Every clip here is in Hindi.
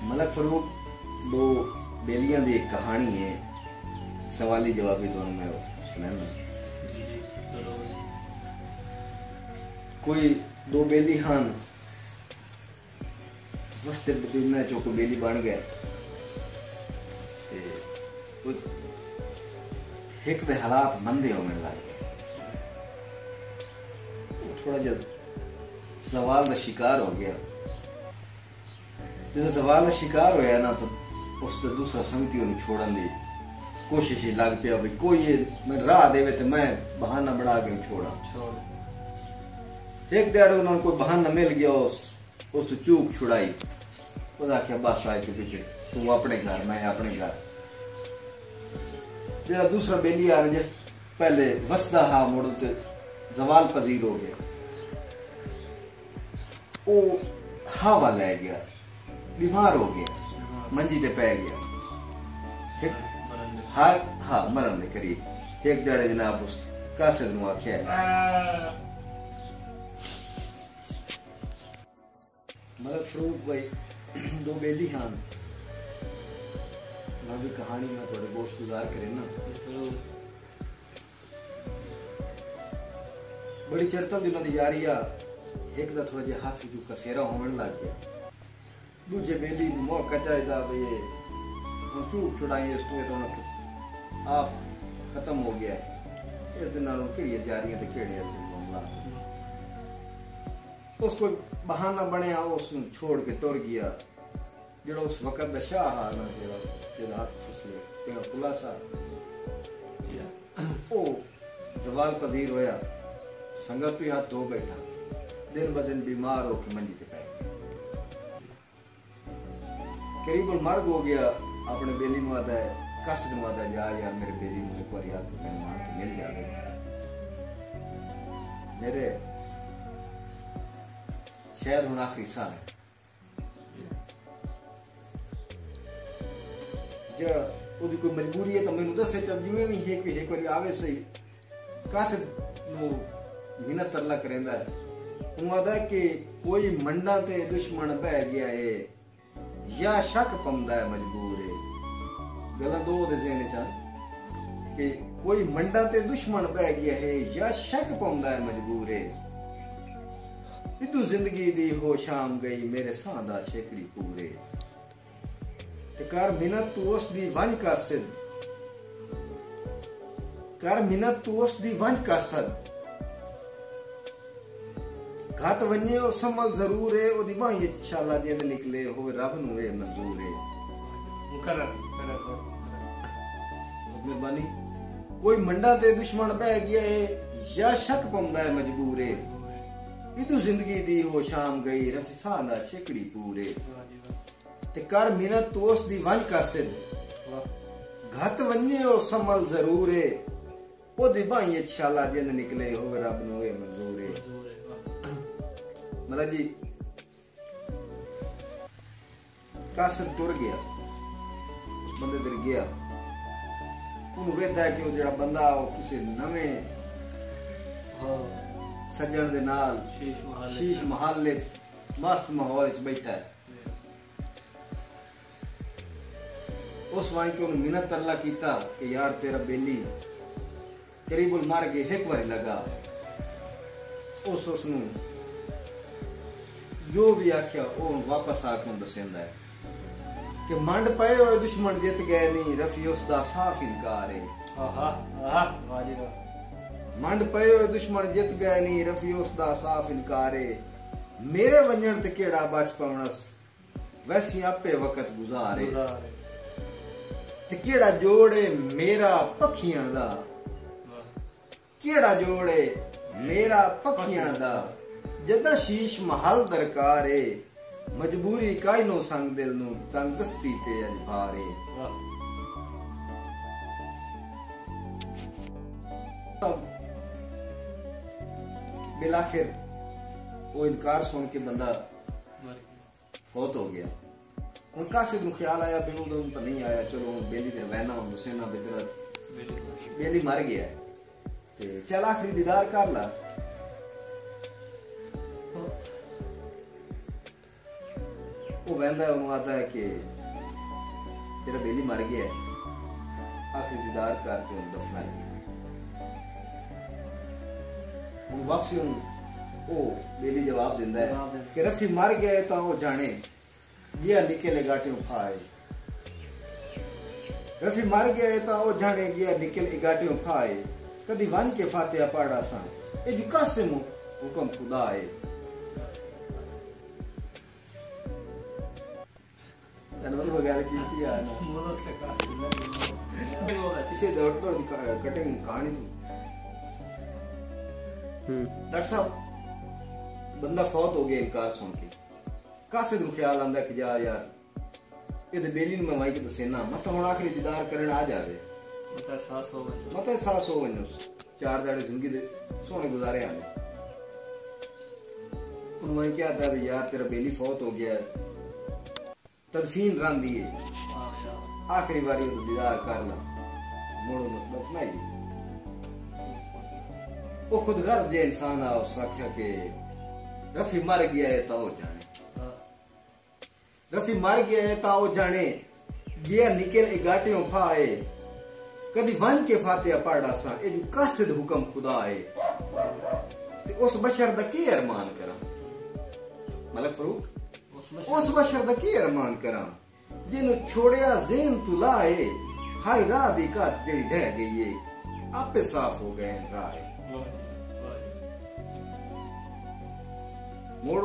मलक फरूक दो बेलियां दी एक कहानी है, सवाली जवाबी दोनों में सुनाना। कोई दो बेली हान वस्ते में जो को बेली बन गए एक दे हालात मंदे होने लग गए, थोड़ा जब सवाल का शिकार हो गया। जब सवाल का शिकार होया ना तो उसने दूसरा संगतियों ने छोड़ने की कोशिश ही लग पिया, भाई कोई ये मैं राह देवे तो मैं बहाना बना के छोड़ा। एक दिहाड़े उन्होंने कोई बहाना मिल गया, उस तो चूक छुड़ाई, उसने आख्या बस आए के पीछे तू अपने घर मैं अपने घर। जरा दूसरा बेली आ जिस पहले वसदा हा मुड़ ते जवाल पजीर हो गया, वो हवा ले गया, बीमार हो गया, मंजी ते पै गया, हाँ मरण के करीब। एक जड़े जनाब उस कासिद नू आख्या मलक फरूक भाई दो बेली हान भी कहानी में थोड़े गोश्त गुजार करे ना, बड़ी चरता दिनों की जारी आ। एक दा थोड़ा जिहा हाथ जो कसेरा होने लग गया, दूजे बेली मौका चाहिए भाई हम चूक छुड़ाइए तो आप खत्म हो गया है। इस दिन केड़िया जारियां ते केड़िया मामला उसको बहाना बनया, उसने छोड़ के तुर गया। जो उस वक्त दा शाह हा ना तेरा हाथ फसले तेरा खुलासा ओ जवाल पजीर होया, संगत भी हाथ धो बैठा, दिन ब दिन बीमार होकर मंजी ते पै करीब मर्ग हो गया। अपने बेली मुआदा है कासिद मुआदा जा यार मेरे बेली मुझे एक बार याद मेहमान के मिल जाए, मेरे शायद हूं आखिरी साल है जो ओदी कोई मजबूरी है तो मैनू दसे चल जिवें भी है कि एक बार आवे सही। कासिद नु मिन्नत तरला करेंदा है, उमादा कि कोई मंडा ते दुश्मन बह गया है या शक पौंदा है मजबूर है। गल्लां दो दे ज़हन च कि कोई मंडा ते दुश्मन बह गया है या शक पौंदा है मजबूर है। इदू जिंदगी दी हो शाम गई मेरे सांदा शेकड़ी पूरे, ते कर मिन्नत तू उस दी वंज कासिद, कर मिन्नत तू उस दी वंज कासिद, घात वन्ने और समल जरूर है ओदी बाही इंशाअल्लाह जिंद निकले हो रब नू ए मंजूर है। मुकर्रर मेहरबानी कोई मंडा ते दुश्मन बह गया है या शक पौंदा है मजबूर है। इदू जिंदगी दी हो शाम गई रफिसा दा छेकड़ी पूरे, ते कर मिन्नत तू उस दी वंज कासिद, घात वन्ने और समल जरूर है ओदी बाही इंशाअल्लाह जिंद निकले हो रब नू ए मंजूर है। मतलब जी कासिद टुर गया, उस बंदे दर गया, उन्हें वेदा है कि वो जड़ा बंदा वो किसी नवे सज्जन दे नाल शीश महल मस्त माहौल च बैठा है। उस वाई के उन्हें मिन्नत तरला कीता कि यार तेरा बेली करीबुल मर गए एक बारी लगा। उसनू जो भी आख्या वो वापस आके दसेंदा है कि मंड पे हुए दुश्मन जित गए नहीं रफी उसका साफ इनकार है। मंड पे हुए दुश्मन जित गए नहीं रफी उसका साफ इनकार है। मेरे वंजन ते केड़ा बच पाउणस वैसी आपे वक्त गुजारे, ते केड़ा जोड़े मेरा पखियां दा, केड़ा जोड़े मेरा पखियां दा, जदा शीश महल दरकार है मजबूरी काई नो संग दिल नू तंग दस्ती ते अजबारे। बिलाखिर वो इनकार सुन के बंदा फौत हो गया। उन कासिद नू ख्याल आया भी उन तो नहीं आया, चलो बेली दे वहना उन सेना बेदर बेली मर गया ते चल आखिरी दीदार कर ला। वो वहदा है उन्होंने आता है कि तेरा बेली मर गया है, आखिरी दीदार करके उन दफनाई। वापसी ओ बेली जवाब दिंदा है कि रफी मर गया है तो वो जाने गया निकले गाटियों फाए। रफी मर गया है तो वो जाने गया निकले गाटियों फाए। कदी वन के फातिहा पढ़ा सा ए जो कासिम हुक्म खुदा है। अनवर वगैरह की है ना इसे डॉक्टर की कटिंग कहानी थी। डॉक्टर साहब बंदा फौत हो गया इनकार सुन के, कासिद को ख्याल आंदा कि जा यार ये बेली में माई के दसेना मत हम आखिरी दीदार करने आ जावे, मत एहसास हो वनो 4 दाड़े जिंदगी दे सोने गुजारे आने। उन्होंने क्या था भाई यार तेरा बेली फौत हो गया, तदफीन रांदी है, आखिरी बारी तो दीदार करना मोड़ो मतलब नहीं। वो खुद गर्ज जे इंसान आ उस आख्या के रफी मर गया है तो जाने, रफी मर गया है तो जाने गया निकल गाटियों फाए। कदी वन के फातिहा पढ़ा सा ए जो कासिद हुक्म खुदा है। ते उस बशर दा की अरमान करा मलक फरूक, उस बशर दा की अरमान करा जिन्हों छोड़िया ज़ेन तू लाए। हाय राह दी कात जेड़ी ढह गई है आपे साफ हो गए राह। मोड़ो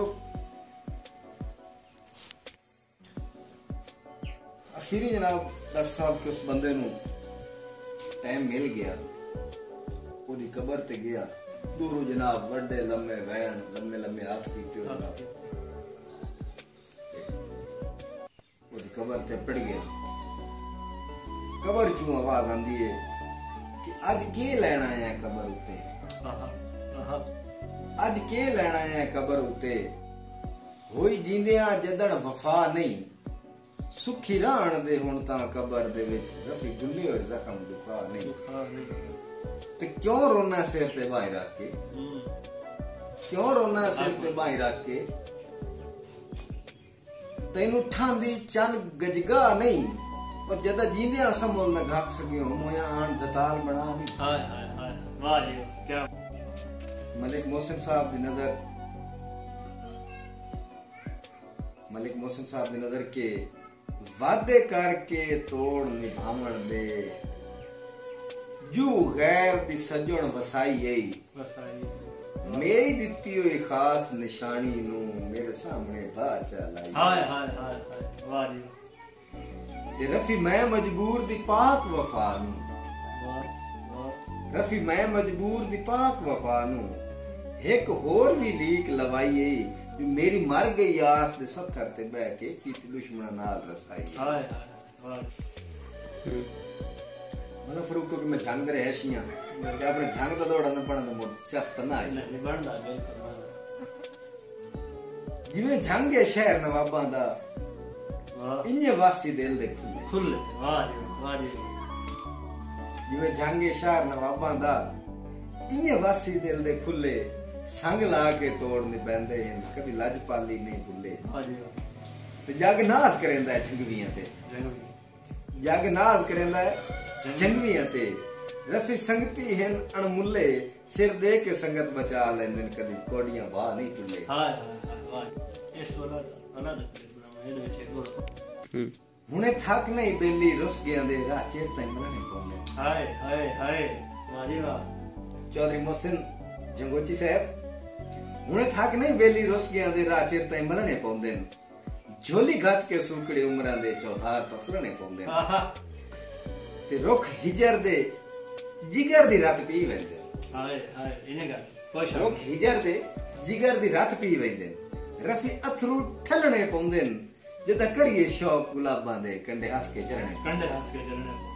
आखिरी जनाब डॉक्टर साहब के उस बंदे नू टाइम मिल गया, ओदी कबर ते गया। दूरों जनाब बड़े लम्बे वैन लम्बे लम्बे हाथ पीते हो ओदी कबर ते पड़ गया। कबर चू आवाज आंदी है कि अज के लेना है कबर उते, अज के लेना है कबर उते। होई जींदियां जदन वफा नहीं, सुखी राण दे हुण तां कबर दे विच रफी गुल्ले होए जख्म दुखा नहीं। ते क्यों रोना सिर ते बाई रख के, क्यों रोना सिर ते बाई रख के। तैनू ठांदी चन गजगा नहीं, और जदा जींदियां संभल न घाक सकियो मोया आन जताल बना नहीं। हाय हाय हाय वाह जी क्या। मलिक मोहसिन साहब दी नजर, मलिक मोहसिन साहब दी नजर के वादे करके तोड़ निभावण दे। जू गैर दी सजण वसाई आई, मेरी दित्ती हुई खास निशानी नू मेरे सामने बाहर चलाई। हाय हाय हाय वाह जी। ते रफी मैं मजबूर दी पाक वफा नू, रफी मैं मजबूर दी पाक वफा नू एक होर भी लीक लवाई जो मेरी मर गई आस दे सत्थर ते बह के कीती दुश्मना नाल रसाई। हाय हाय वाह। मनो फरूक को कि मैं जंग रहे शियां कि अपने जंग दा दौड़ा न पड़न मोड़ चस्त ना आई नहीं बनदा बिल्कुल जिवें जंग है शहर नवाबां दा इन्ने वासी दिल दे खुले। वाह जी वाह जी। जिवें जंग है शहर नवाबां दा इन्ने वासी दिल दे खुले। संग ला के तोड़ने पैंदे हैं कभी लजपाली नहीं भुले। ते जग नाज करेंदा है जंगवियां ते, जग नाज करेंदा है जंगवियां ते। रफी संगती हैं अणमुल्ले, सिर दे के संगत बचा लेंदे कभी कोडियां बाह नहीं तुले। हाय हाय वाह। इस वाला अलग ਇਹਦੇ ਵਿੱਚ ਇੱਕ ਹੋਰ ਹੁਣੇ ਥੱਕ ਨਹੀਂ ਬੇਲੀ ਰੁੱਸ ਗਿਆ ਦੇ ਰਾਹ ਚੇਰ ਤਾਈਂ ਮਲਣੇ ਪਉਂਦੇ। ਹਾਏ ਹਾਏ ਹਾਏ ਵਾਹ ਜੀ ਵਾਹ। चौधरी मोहसिन जंगोची साहब हुणे थक नहीं बेली रुस गया दे राह चिर ताईं मलने पौंदे न। झोली घत के सुकड़े उमरां दे चौधार पफरने पौंदे न। ते रुख हिजर दे जिगर दी रात पी वेंदे। हाय हाय इने गल खुश रुख हिजर दे जिगर दी रात पी वेंदे। रफी अथरू ठलने पौंदे न जदा करिए शौक गुलाबां दे कंडे हस के चरणे, कंडे हस के चरणे।